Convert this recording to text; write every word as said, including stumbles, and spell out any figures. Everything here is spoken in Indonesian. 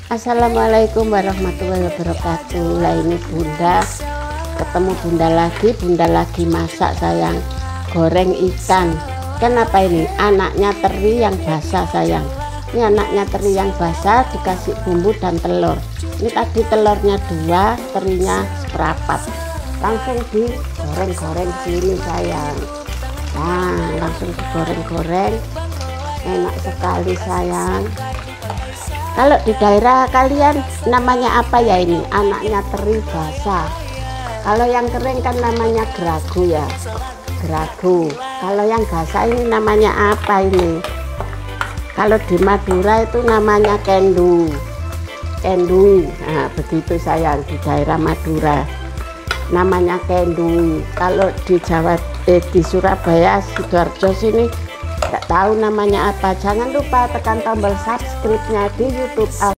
Assalamualaikum warahmatullahi wabarakatuh. Lah ini bunda ketemu bunda lagi, bunda lagi masak sayang, goreng ikan. Kenapa ini? Anaknya teri yang basah sayang. Ini anaknya teri yang basah dikasih bumbu dan telur. Ini tadi telurnya dua, terinya seperempat. Langsung digoreng-goreng sini sayang. Nah, langsung digoreng-goreng. Enak sekali sayang. Kalau di daerah kalian namanya apa ya ini? Anaknya teri basah. Kalau yang kering kan namanya geragu ya, geragu. Kalau yang basah ini namanya apa ini? Kalau di Madura itu namanya kendu, kendu. Nah, begitu sayang, di daerah Madura namanya kendu. Kalau di Jawa, eh, di Surabaya, Sidoarjo sini nggak tahu namanya apa. Jangan lupa tekan tombol subscribe-nya di YouTube.